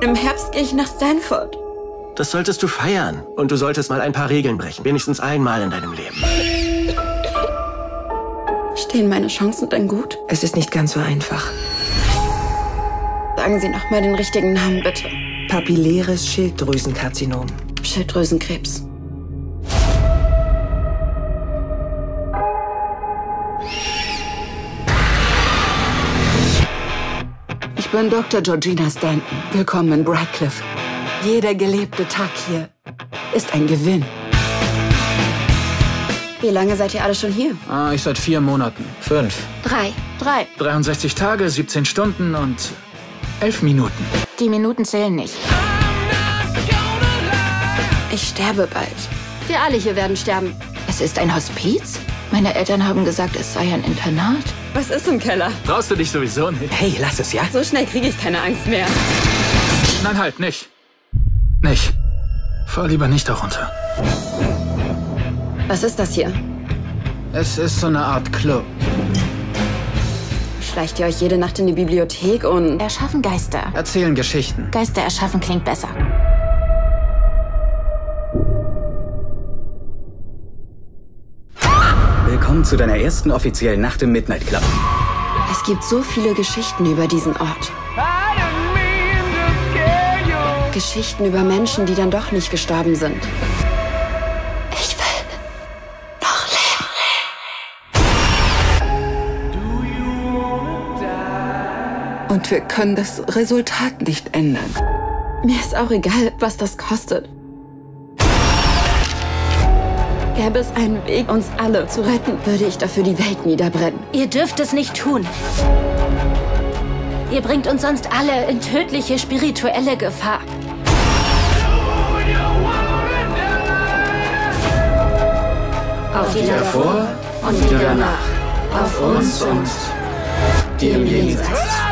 Im Herbst gehe ich nach Stanford. Das solltest du feiern. Und du solltest mal ein paar Regeln brechen. Wenigstens einmal in deinem Leben. Stehen meine Chancen denn gut? Es ist nicht ganz so einfach. Sagen Sie noch mal den richtigen Namen, bitte. Papilläres Schilddrüsenkarzinom. Schilddrüsenkrebs. Ich bin Dr. Georgina Stanton. Willkommen in Radcliffe. Jeder gelebte Tag hier ist ein Gewinn. Wie lange seid ihr alle schon hier? Ich seit 4 Monaten. 5. 3. 63 Tage, 17 Stunden und 11 Minuten. Die Minuten zählen nicht. Ich sterbe bald. Wir alle hier werden sterben. Es ist ein Hospiz? Meine Eltern haben gesagt, es sei ein Internat. Was ist im Keller? Brauchst du dich sowieso nicht. Hey, lass es, ja? So schnell kriege ich keine Angst mehr. Nein, halt, nicht. Nicht. Fahr lieber nicht darunter. Was ist das hier? Es ist so eine Art Club. Schleicht ihr euch jede Nacht in die Bibliothek und... Erschaffen Geister. Erzählen Geschichten. Geister erschaffen klingt besser. Willkommen zu deiner ersten offiziellen Nacht im Midnight Club. Es gibt so viele Geschichten über diesen Ort. Geschichten über Menschen, die dann doch nicht gestorben sind. Ich will noch leben. Und wir können das Resultat nicht ändern. Mir ist auch egal, was das kostet. Gäbe es einen Weg, uns alle zu retten, würde ich dafür die Welt niederbrennen. Ihr dürft es nicht tun. Ihr bringt uns sonst alle in tödliche spirituelle Gefahr. Auf die davor und die danach. Auf uns und die im Jenseits.